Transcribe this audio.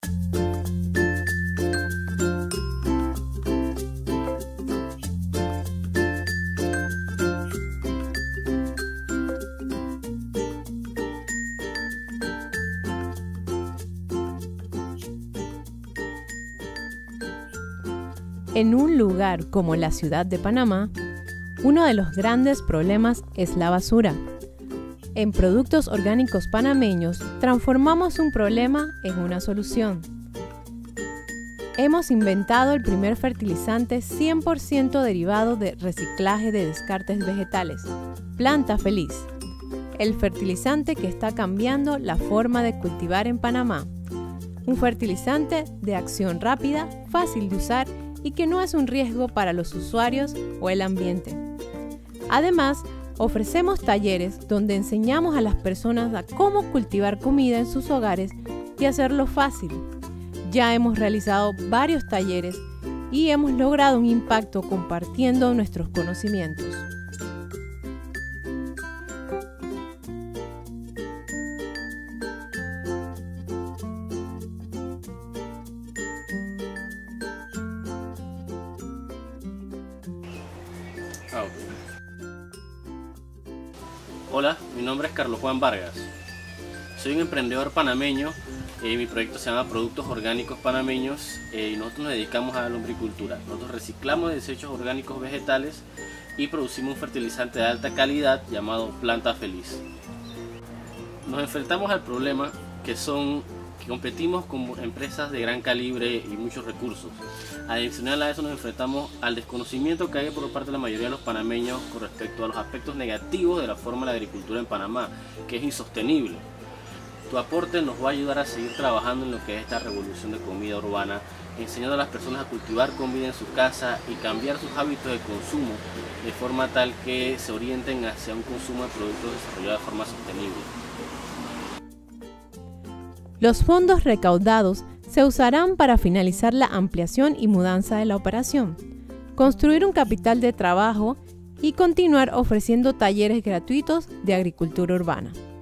En un lugar como la ciudad de Panamá, uno de los grandes problemas es la basura. En Productos Orgánicos Panameños transformamos un problema en una solución. Hemos inventado el primer fertilizante 100% derivado de reciclaje de descartes vegetales, Planta Feliz, el fertilizante que está cambiando la forma de cultivar en Panamá. Un fertilizante de acción rápida, fácil de usar y que no es un riesgo para los usuarios o el ambiente. Además, ofrecemos talleres donde enseñamos a las personas a cómo cultivar comida en sus hogares y hacerlo fácil. Ya hemos realizado varios talleres y hemos logrado un impacto compartiendo nuestros conocimientos. Hola, mi nombre es Carlos Juan Vargas. Soy un emprendedor panameño. Mi proyecto se llama Productos Orgánicos Panameños y nosotros nos dedicamos a la lombricultura. Nosotros reciclamos desechos orgánicos vegetales y producimos un fertilizante de alta calidad llamado Planta Feliz. Nos enfrentamos al problema que competimos con empresas de gran calibre y muchos recursos. Adicional a eso nos enfrentamos al desconocimiento que hay por parte de la mayoría de los panameños con respecto a los aspectos negativos de la forma de la agricultura en Panamá, que es insostenible. Tu aporte nos va a ayudar a seguir trabajando en lo que es esta revolución de comida urbana, enseñando a las personas a cultivar comida en su casa y cambiar sus hábitos de consumo de forma tal que se orienten hacia un consumo de productos desarrollados de forma sostenible. Los fondos recaudados se usarán para finalizar la ampliación y mudanza de la operación, construir un capital de trabajo y continuar ofreciendo talleres gratuitos de agricultura urbana.